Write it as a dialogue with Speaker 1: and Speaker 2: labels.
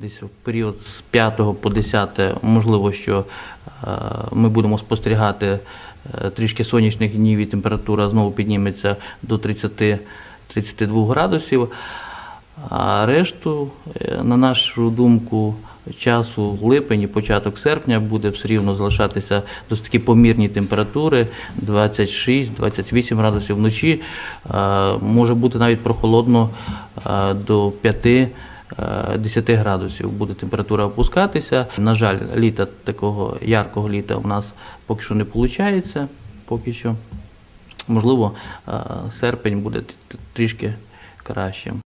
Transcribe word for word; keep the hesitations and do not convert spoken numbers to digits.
Speaker 1: десь в період з п'ятого по десяте, можливо, що ми будемо спостерігати трішки сонячних днів і температура знову підніметься до тридцяти — тридцяти двох градусів. А решту, на нашу думку, часу липень і початок серпня буде все рівно залишатися досить такі помірні температури двадцять шість — двадцять вісім градусів. Вночі може бути навіть прохолодно до п'яти — десяти градусів буде температура опускатися. На жаль, літа, такого яркого літа у нас поки що не виходить, поки що. Можливо, серпень буде трішки кращим.